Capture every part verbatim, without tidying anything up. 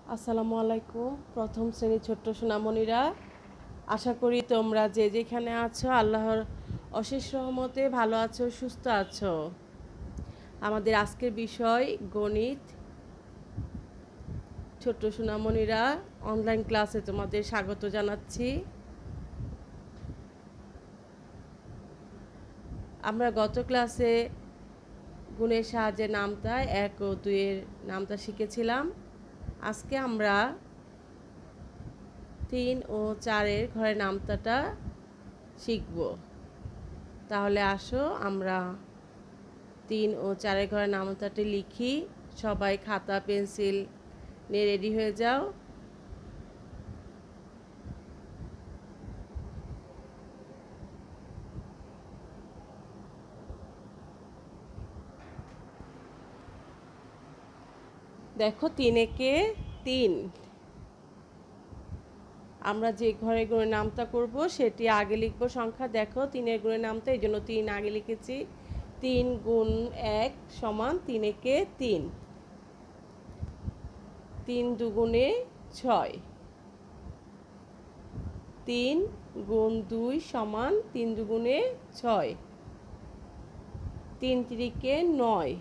আসসালামু আলাইকুম। প্রথম শ্রেণীর ছোট্ট সোনামণিরা, আশা করি তোমরা যে যেখানে আছো আল্লাহর অশেষ রহমতে ভালো আছো, সুস্থ আছো। আমাদের আজকের বিষয় গণিত। ছোট্ট সোনামণিরা, অনলাইন ক্লাসে তোমাদের স্বাগত জানাচ্ছি। আমরা গত ক্লাসে গুণের সাহায্যে নামতা এক ও দুইয়ের নামতা শিখেছিলাম। আজকে আমরা তিন ও চারের ঘরের নামতাটা শিখব। তাহলে আসো আমরা তিন ও চারের ঘরের নামতাটি লিখি। সবাই খাতা পেন্সিল নিয়ে রেডি হয়ে যাও। দেখো, তিন একে তিন। আমরা যে ঘরে গুণের নামতা করব সেটি আগে লিখব সংখ্যা। দেখো, তিনের গুণের নামতা, এই জন্য তিন আগে লিখেছি। তিন গুণ এক সমান তিন একে তিন। তিন দুগুণে ছয়। তিন গুণ দুই সমান তিন দুগুণে ছয়। তিন তিরিকে নয়।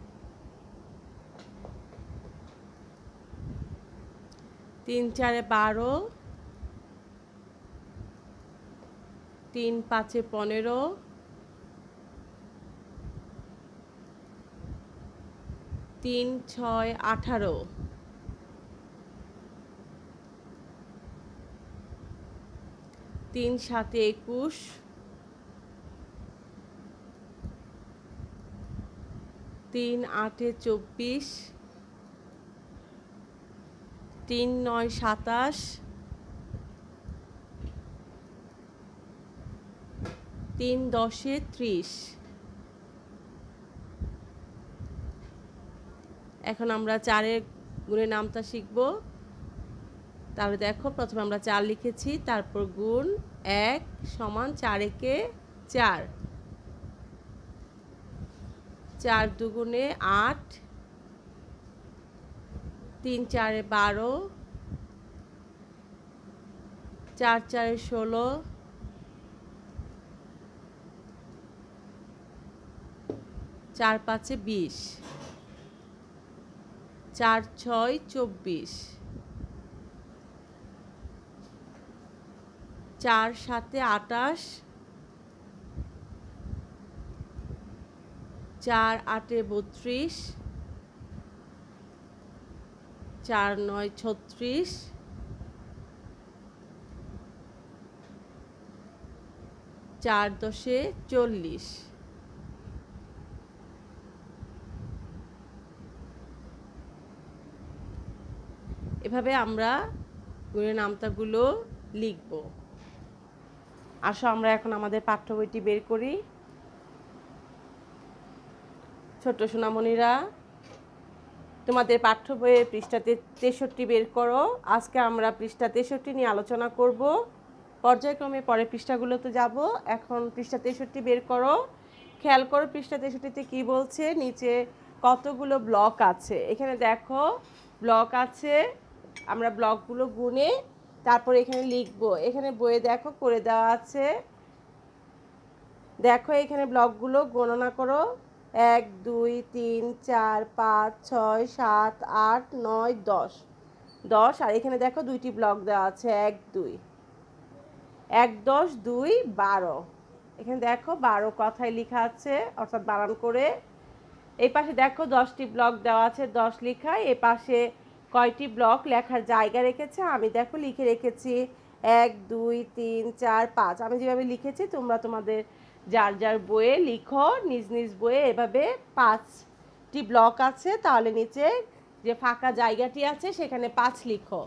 তিন চারে বারো। তিন পাঁচে পনেরো। তিন ছয় আঠারো। তিন সাতে একুশ। তিন আটে চব্বিশ। তিন নয় সাতাশ। তিন দশে ত্রিশ। এখন আমরা চারের গুণের নামতা শিখব। তাহলে দেখো, প্রথমে আমরা চার লিখেছি, তারপর গুণ এক সমান চার একে চার। চার দুগুণে আট। তিন চারে বারো। চার চারে ষোলো। চার পাঁচে বিশ। চার ছয় চব্বিশ। চার সাতে আটাশ। চার আটে বত্রিশ। চার নয় ছত্রিশ। চার দশে চল্লিশ। এভাবে আমরা গুণের নামতাগুলো লিখব। আসো আমরা এখন আমাদের পাঠ্য বইটি বের করি। ছোট্ট সোনামণিরা, তোমাদের পাঠ্য বইয়ের পৃষ্ঠাতে তেষট্টি বের করো। আজকে আমরা পৃষ্ঠা তেষট্টি নিয়ে আলোচনা করব। পর্যায়ক্রমে পরের পৃষ্ঠাগুলোতে যাব। এখন পৃষ্ঠা তেষট্টি বের করো। খেয়াল করো পৃষ্ঠা তেষট্টিতে কী বলছে, নিচে কতগুলো ব্লক আছে। এখানে দেখো ব্লক আছে, আমরা ব্লকগুলো গুনে তারপর এখানে লিখব। এখানে বইয়ে দেখো করে দেওয়া আছে। দেখো এখানে ব্লকগুলো গণনা করো। এক দুই তিন চার পাঁচ ছয় সাত আট নয় দশ। দশ। আর এখানে দেখো দুইটি ব্লক দেওয়া আছে, এক দুই। এক দশ দুই বারো। এখানে দেখো বারো কথায় লেখা আছে, অর্থাৎ বানান করে। এই পাশে দেখো দশটি ব্লক দেওয়া আছে, দশ লেখা। এ পাশে কয়টি ব্লক লেখার জায়গা রেখেছে আমি দেখো লিখে রেখেছি এক দুই তিন চার পাঁচ। আমি যেভাবে লিখেছি তোমরা তোমাদের যার যার বইয়ে লিখো, নিজ নিজ বইয়ে এভাবে পাঁচটি ব্লক আছে, তাহলে নিচে যে ফাঁকা জায়গাটি আছে সেখানে পাঁচ লিখো।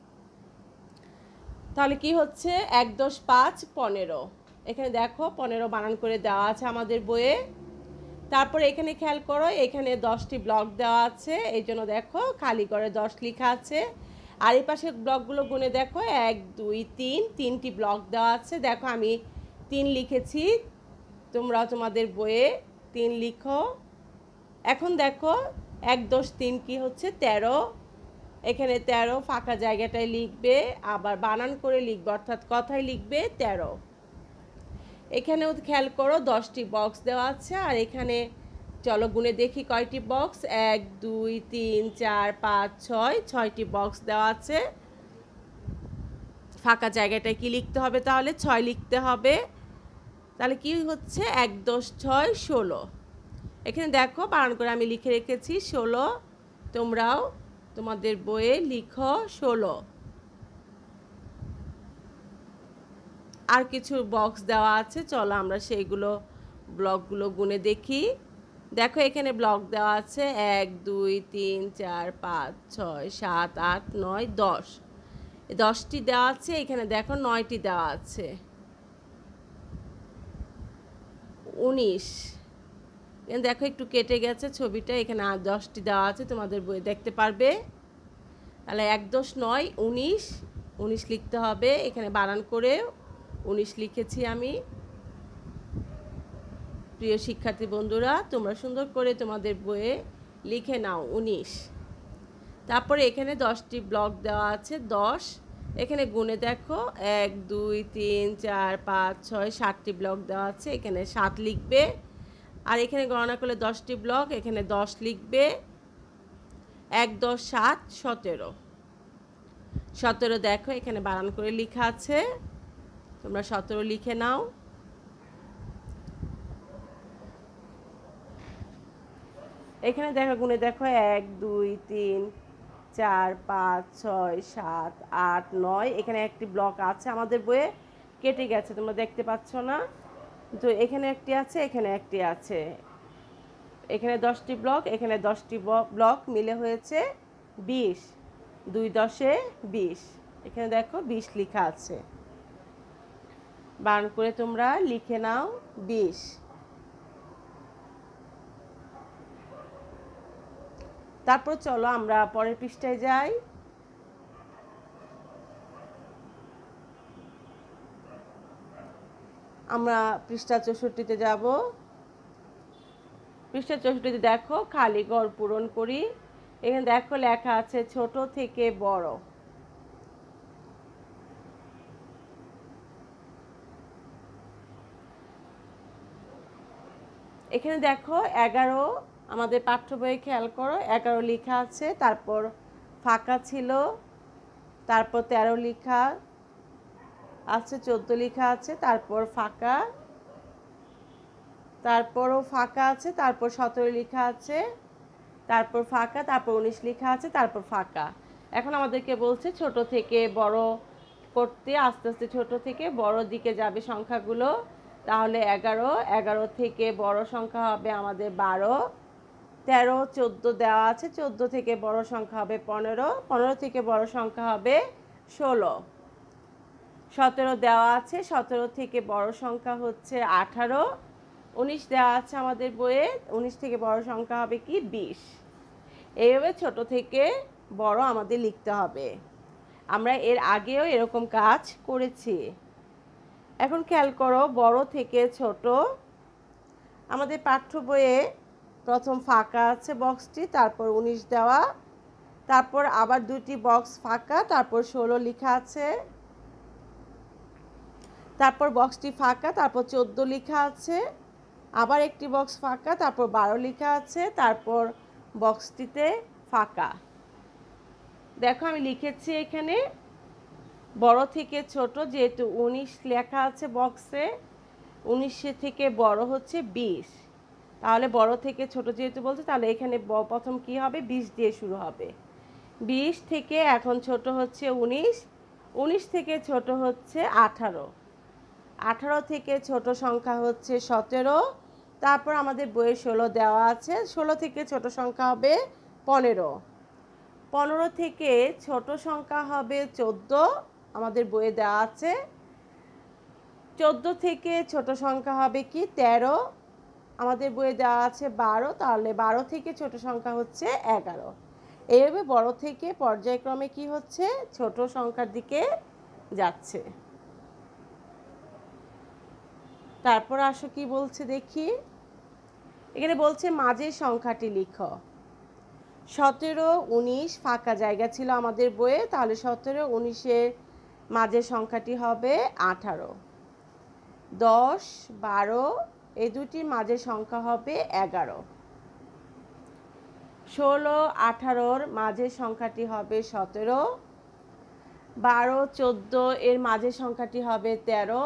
তাহলে কি হচ্ছে, এক দশ পাঁচ পনেরো। এখানে দেখো পনেরো বানান করে দেওয়া আছে আমাদের বইয়ে। তারপর এখানে খেয়াল করো, এখানে দশটি ব্লক দেওয়া আছে, এই জন্য দেখো খালি করে দশ লেখা আছে। আর এই পাশে ব্লকগুলো গুনে দেখো এক দুই তিন, তিনটি ব্লক দেওয়া আছে। দেখো আমি তিন লিখেছি, তোমরা তোমাদের বইয়ে তিন লিখো। এখন দেখো এক দশ তিন কি হচ্ছে তেরো। এখানে তেরো ফাঁকা জায়গাটায় লিখবে, আবার বানান করে লিখবে, অর্থাৎ কথায় লিখবে তেরো। এখানেও খেয়াল করো দশটি বক্স দেওয়া আছে, আর এখানে চলো গুনে দেখি কয়টি বক্স। এক দুই তিন চার পাঁচ ছয়, ছয়টি বক্স দেওয়া আছে। ফাঁকা জায়গাটায় কি লিখতে হবে? তাহলে ছয় লিখতে হবে। তাহলে কি হচ্ছে? এক দশ ছয় ষোলো। এখানে দেখো বানান করে আমি লিখে রেখেছি ষোলো, তোমরাও তোমাদের বইয়ে লিখো ষোলো। আর কিছু বক্স দেওয়া আছে, চলো আমরা সেইগুলো ব্লকগুলো গুনে দেখি। দেখো এখানে ব্লক দেওয়া আছে এক দুই তিন চার পাঁচ ছয় সাত আট নয় দশ, দশটি দেওয়া আছে। এখানে দেখো নয়টি দেওয়া আছে, উনিশ। এখানে দেখো একটু কেটে গেছে ছবিটা, এখানে আর দশটি দেওয়া আছে, তোমাদের বই দেখতে পারবে। তাহলে এক দশ নয় উনিশ, উনিশ লিখতে হবে। এখানে বানান করে উনিশ লিখেছি আমি। প্রিয় শিক্ষার্থী বন্ধুরা, তোমরা সুন্দর করে তোমাদের বইয়ে লিখে নাও উনিশ। তারপরে এখানে দশটি ব্লক দেওয়া আছে, দশ। এখানে গুনে দেখো এক দুই তিন চার পাঁচ ছয়, সাতটি ব্লক দেওয়া আছে, এখানে সাত লিখবে। আর এখানে গণনা করলে দশটি ব্লক, এখানে দশ লিখবে। এক দশ সাত সতেরো, সতেরো দেখো এখানে বানান করে লেখা আছে, তোমরা সতেরো লিখে নাও। এখানে দেখো গুনে দেখো এক দুই তিন চার পাঁচ ছয় সাত আট নয়, এখানে একটি ব্লক আছে আমাদের বইয়ে, কেটে গেছে, তোমরা দেখতে পাচ্ছ না। তো এখানে একটি আছে, এখানে একটি আছে। এখানে দশটি ব্লক, এখানে দশটি ব্লক মিলে হয়েছে বিশ। দুই দশে বিশ, এখানে দেখো বিশ লেখা আছে। বানান করে তোমরা লিখে নাও বিশ। তারপর চলো আমরা পরের পৃষ্ঠায় যাই। আমরা পৃষ্ঠা চৌষট্টিতে যাব। পৃষ্ঠা চৌষট্টিতে দেখো খালি ঘর পূরণ করি। এখানে দেখো লেখা আছে ছোট থেকে বড়। এখানে দেখো এগারো, আমাদের পাঠ্য বইয়ে খেয়াল করো এগারো লেখা আছে, তারপর ফাঁকা ছিল, তারপর তেরো লেখা আছে, চোদ্দো লেখা আছে, তারপর ফাঁকা, তারপরও ফাঁকা আছে, তারপর সতেরো লেখা আছে, তারপর ফাঁকা, তারপর উনিশ লেখা আছে, তারপর ফাঁকা। এখন আমাদেরকে বলছে ছোট থেকে বড় করতে, আস্তে আস্তে ছোট থেকে বড় দিকে যাবে সংখ্যাগুলো। তাহলে এগারো, এগারো থেকে বড় সংখ্যা হবে আমাদের বারো। তেরো চোদ্দো দেওয়া আছে, চোদ্দো থেকে বড় সংখ্যা হবে পনেরো, পনেরো থেকে বড় সংখ্যা হবে ষোলো। সতেরো দেওয়া আছে, সতেরো থেকে বড় সংখ্যা হচ্ছে আঠারো। উনিশ দেওয়া আছে আমাদের বইয়ে, উনিশ থেকে বড় সংখ্যা হবে কি বিশ। এইভাবে ছোট থেকে বড় আমাদের লিখতে হবে। আমরা এর আগেও এরকম কাজ করেছি। এখন খেয়াল করো বড় থেকে ছোট। আমাদের পাঠ্য বইয়ে প্রথম ফাঁকা আছে বক্সটি, তারপর উনিশ দেওয়া, তারপর আবার দুটি বক্স ফাঁকা, তারপর ষোলো লেখা আছে, তারপর বক্সটি ফাঁকা, তারপর চোদ্দো লেখা আছে, আবার একটি বক্স ফাঁকা, তারপর বারো লেখা আছে, তারপর বক্সটিতে ফাঁকা। দেখো আমি লিখেছি এখানে বড় থেকে ছোট, যেহেতু উনিশ লেখা আছে বক্সে, উনিশে থেকে বড় হচ্ছে বিশ। তাহলে বড় থেকে ছোট যেহেতু বলছে, তাহলে এখানে প্রথম কি হবে? বিশ দিয়ে শুরু হবে। বিশ থেকে এখন ছোট হচ্ছে উনিশ, উনিশ থেকে ছোট হচ্ছে আঠারো, আঠারো থেকে ছোট সংখ্যা হচ্ছে সতেরো, তারপর আমাদের বইয়ে ষোলো দেওয়া আছে, ষোলো থেকে ছোট সংখ্যা হবে পনেরো, পনেরো থেকে ছোট সংখ্যা হবে চোদ্দো, আমাদের বইয়ে দেওয়া আছে। চোদ্দো থেকে ছোট সংখ্যা হবে কি তেরো, আমাদের বইয়ে দেওয়া আছে বারো, তাহলে বারো থেকে ছোট সংখ্যা হচ্ছে এগারো। এইভাবে বড় থেকে পর্যায়ক্রমে কি হচ্ছে? ছোট সংখ্যার দিকে যাচ্ছে। তারপর আসো কি বলছে দেখি। এখানে বলছে মাঝের সংখ্যাটি লিখো। সতেরো উনিশ ফাঁকা জায়গা ছিল আমাদের বইয়ে, তাহলে সতেরো উনিশের মাঝের সংখ্যাটি হবে আঠারো। দশ বারো এই দুটির মাঝের সংখ্যা হবে এগারো। ষোলো আঠারোর মাঝের সংখ্যাটি হবে সতেরো। বারো চোদ্দো এর মাঝের সংখ্যাটি হবে তেরো।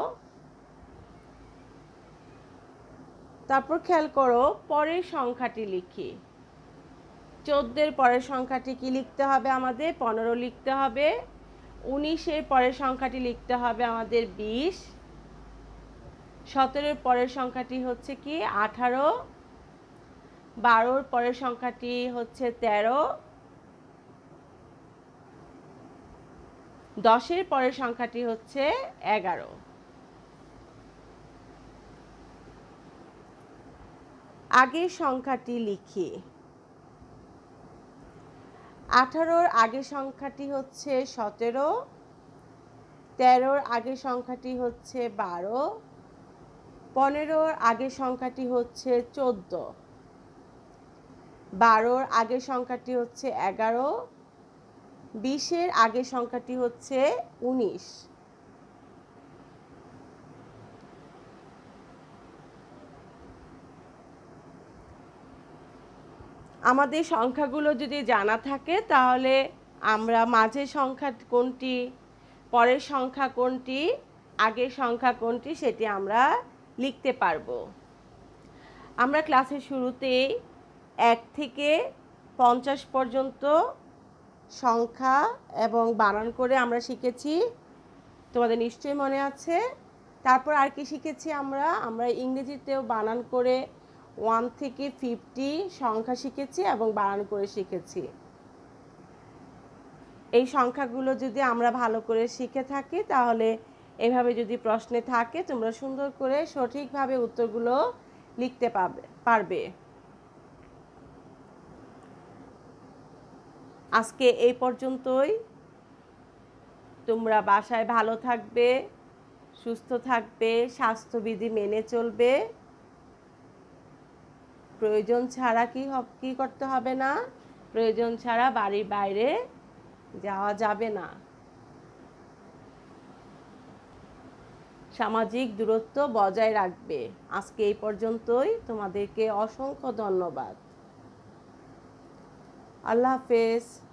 তারপর খেয়াল করো পরের সংখ্যাটি লিখি। চোদ্দের পরের সংখ্যাটি কি লিখতে হবে আমাদের? পনেরো লিখতে হবে। উনিশের পরের সংখ্যাটি লিখতে হবে আমাদের বিশ। সতেরোর পরের সংখ্যাটি হচ্ছে কি আঠারো। বারোর পরের সংখ্যাটি হচ্ছে তেরো। দশের পরের সংখ্যাটি হচ্ছে এগারো। আগের সংখ্যাটি লিখি। আঠারোর আগের সংখ্যাটি হচ্ছে সতেরো। তেরোর আগের সংখ্যাটি হচ্ছে বারো। পনেরোর আগের সংখ্যাটি হচ্ছে চোদ্দ। বারোর আগের সংখ্যাটি হচ্ছে এগারো। বিশের আগের সংখ্যাটি হচ্ছে উনিশ। আমাদের সংখ্যাগুলো যদি জানা থাকে তাহলে আমরা মাঝের সংখ্যা কোনটি, পরের সংখ্যা কোনটি, আগের সংখ্যা কোনটি সেটি আমরা লিখতে পারবো। আমরা ক্লাসের শুরুতেই এক থেকে পঞ্চাশ পর্যন্ত সংখ্যা এবং বানান করে আমরা শিখেছি, তোমাদের নিশ্চয়ই মনে আছে। তারপর আর কি শিখেছি আমরা? আমরা ইংরেজিতেও বানান করে ওয়ান থেকে ফিফটি সংখ্যা শিখেছি এবং বানান করে শিখেছি। এই সংখ্যাগুলো যদি আমরা ভালো করে শিখে থাকি তাহলে এভাবে যদি প্রশ্নে থাকে তোমরা সুন্দর করে সঠিকভাবে উত্তরগুলো লিখতে পারবে। আজকে এই পর্যন্তই। তোমরা বাসায় ভালো থাকবে, সুস্থ থাকবে, স্বাস্থ্যবিধি মেনে চলবে। প্রয়োজন ছাড়া কি কি করতে হবে না? প্রয়োজন ছাড়া বাড়ির বাইরে যাওয়া যাবে না। সামাজিক দূরত্ব বজায় রাখবে। আজকে এই পর্যন্তই। তোমাদেরকে অসংখ্য ধন্যবাদ। আল্লাহ হাফেজ।